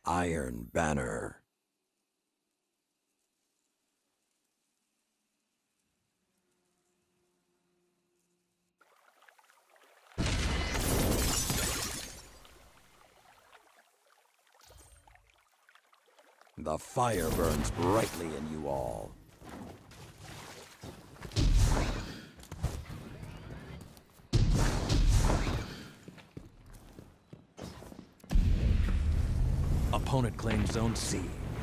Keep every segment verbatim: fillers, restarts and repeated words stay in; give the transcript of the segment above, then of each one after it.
Iron Banner. The fire burns brightly in you all. Opponent claims Zone C.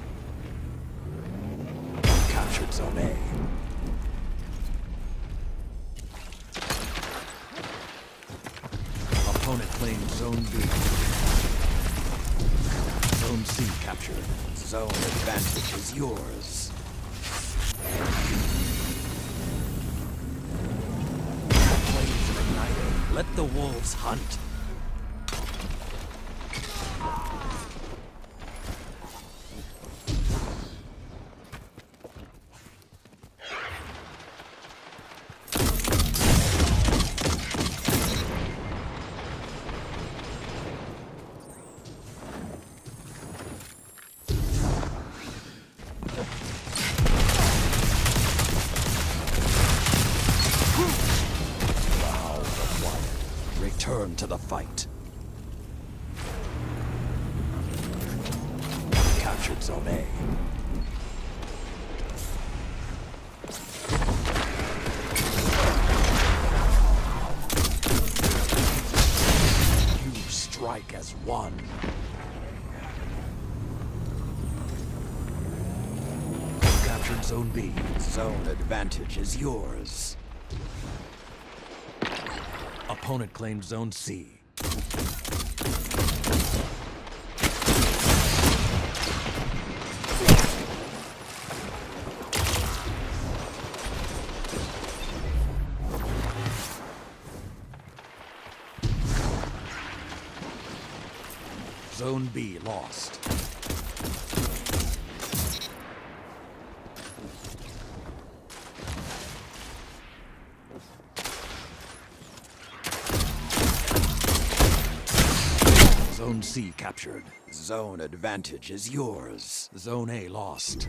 Captured Zone A. Opponent claims Zone B. Zone C captured. Zone advantage is yours. Flames ignited. Let the wolves hunt. Return to the fight. Captured Zone A. You strike as one. Captured Zone B. Zone advantage is yours. Opponent claims Zone C. Zone B lost. Zone C captured. Zone advantage is yours. Zone A lost.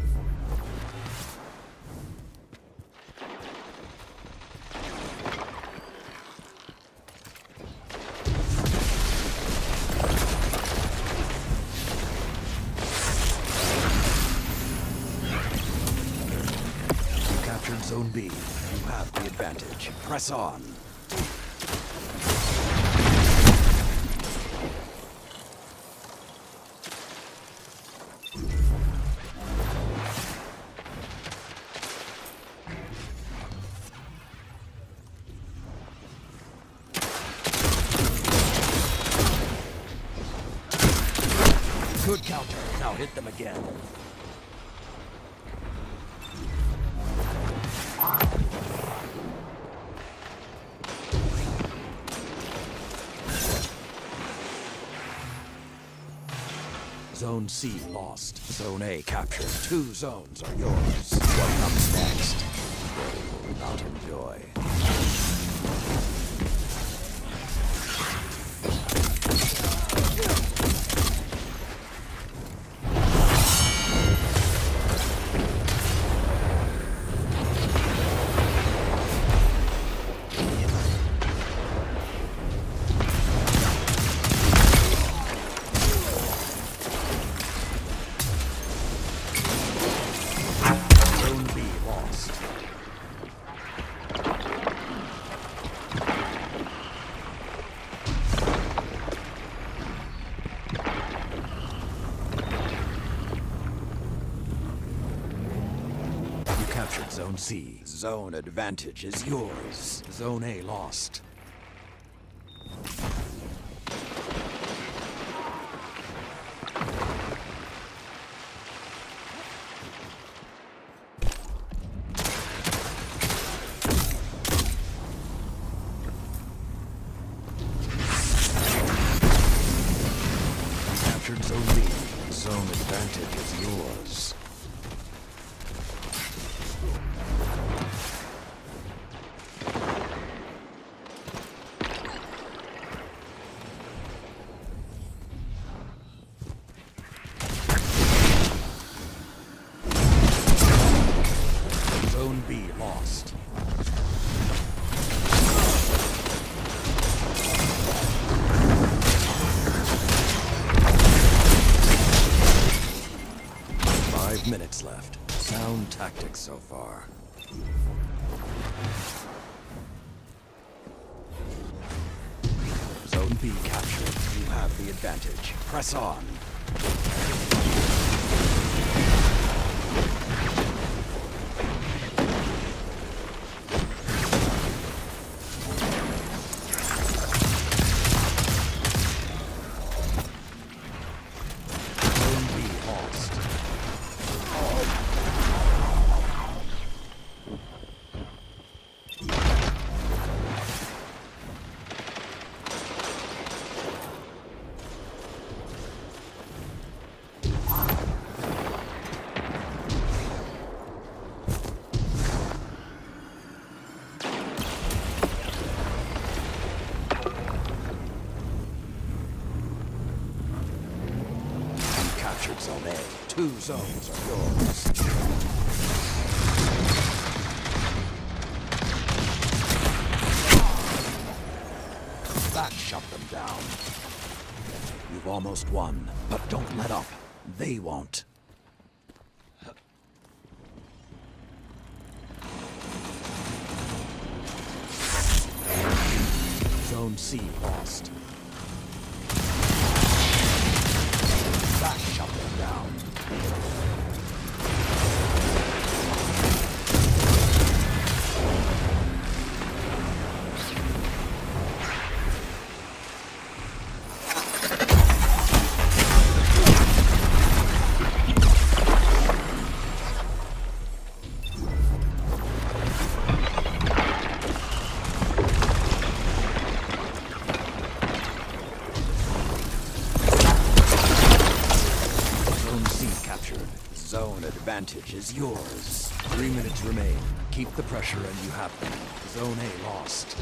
You captured Zone B. You have the advantage. Press on. Good counter. Now hit them again. Zone C lost. Zone A captured. Two zones are yours. What comes next? They will not enjoy. Captured Zone C. Zone advantage is yours. Zone A lost. Captured Zone B. Zone advantage is yours. minutes left. Sound tactics so far. Zone B captured. You have the advantage. Press on. Zone B lost. Captured Zone A. Two zones are yours. That shut them down. You've almost won, but don't let up. They won't. Zone C lost. That shut them down. Zone advantage is yours. Three minutes remain. Keep the pressure and you have them. Zone A lost.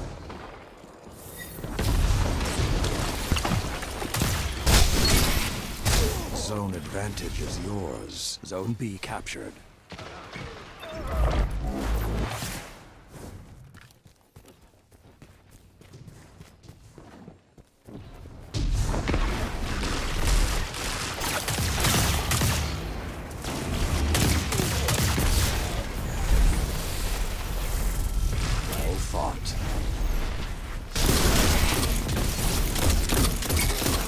Zone advantage is yours. Zone B captured. Fought.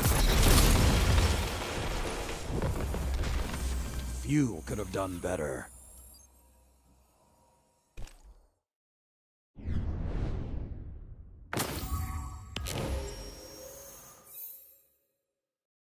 Few could have done better.